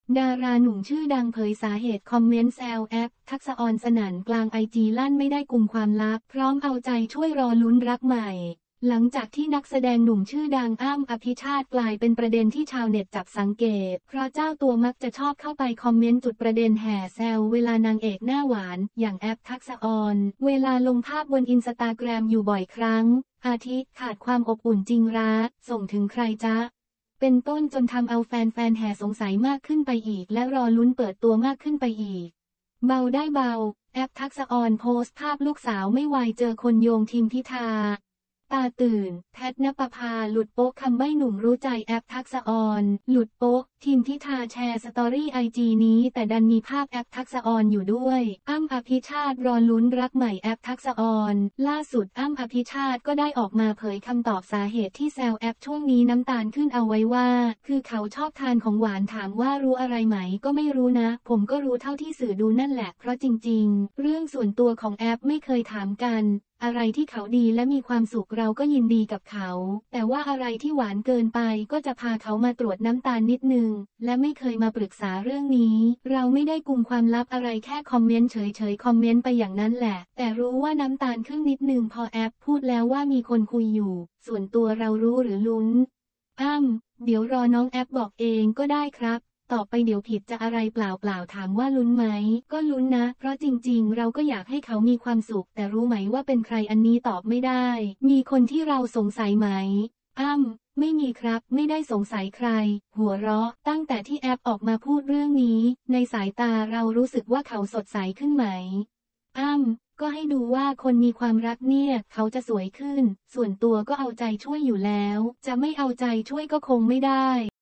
ดาราหนุ่มชื่อดังเผยสาเหตุคอมเมนต์แซวแอปทักษะอรสนั่นกลางIGลั่นไม่ได้กุมความลับพร้อมเอาใจช่วยรอลุ้นรักใหม่หลังจากที่นักแสดงหนุ่มชื่อดังอ้ำอภิชาติกลายเป็นประเด็นที่ชาวเน็ตจับสังเกตเพราะเจ้าตัวมักจะชอบเข้าไปคอมเมนต์จุดประเด็นแห่แซวเวลานางเอกหน้าหวานอย่างแอปทักษะอรเวลาลงภาพบนอินสตาแกรมอยู่บ่อยครั้งอาทิขาดความอบอุ่นจริงรักส่งถึงใครจ๊ะเป็นต้นจนทำเอาแฟนๆแห่สงสัยมากขึ้นไปอีกและรอลุ้นเปิดตัวมากขึ้นไปอีกเบาได้เบาแอปทักษะอรโพสต์ภาพลูกสาวไม่ไหวเจอคนโยงทิมพิธาตาตื่นแพทณปภาหลุดโป๊กคำใบ้หนุ่มรู้ใจแอปทักษะอรหลุดโป๊กทิมพิธาแชร์สตอรี่IGนี้แต่ดันมีภาพแอปทักษะอรอยู่ด้วยอ้ำอภิชาติรอลุ้นรักใหม่แอปทักษะอรล่าสุดอ้ำอภิชาติก็ได้ออกมาเผยคำตอบสาเหตุที่แซวแอปช่วงนี้น้ำตาลขึ้นเอาไว้ว่าคือเขาชอบทานของหวานถามว่ารู้อะไรไหมก็ไม่รู้นะผมก็รู้เท่าที่สื่อดูนั่นแหละเพราะจริงๆเรื่องส่วนตัวของแอปไม่เคยถามกันอะไรที่เขาดีและมีความสุขเราก็ยินดีกับเขาแต่ว่าอะไรที่หวานเกินไปก็จะพาเขามาตรวจน้ำตาลนิดนึงและไม่เคยมาปรึกษาเรื่องนี้เราไม่ได้กุมความลับอะไรแค่คอมเมนต์เฉยๆคอมเมนต์ไปอย่างนั้นแหละแต่รู้ว่าน้ำตาลขึ้นนิดนึงพอแอปพูดแล้วว่ามีคนคุยอยู่ส่วนตัวเรารู้หรือลุ้นเดี๋ยวรอน้องแอปบอกเองก็ได้ครับต่อไปเดี๋ยวผิดจะอะไรเปล่าถามว่าลุ้นไหมก็ลุ้นนะเพราะจริงๆเราก็อยากให้เขามีความสุขแต่รู้ไหมว่าเป็นใครอันนี้ตอบไม่ได้มีคนที่เราสงสัยไหมไม่มีครับไม่ได้สงสัยใครหัวเราะตั้งแต่ที่แอปออกมาพูดเรื่องนี้ในสายตาเรารู้สึกว่าเขาสดใสขึ้นไหมก็ให้ดูว่าคนมีความรักเนี่ยเขาจะสวยขึ้นส่วนตัวก็เอาใจช่วยอยู่แล้วจะไม่เอาใจช่วยก็คงไม่ได้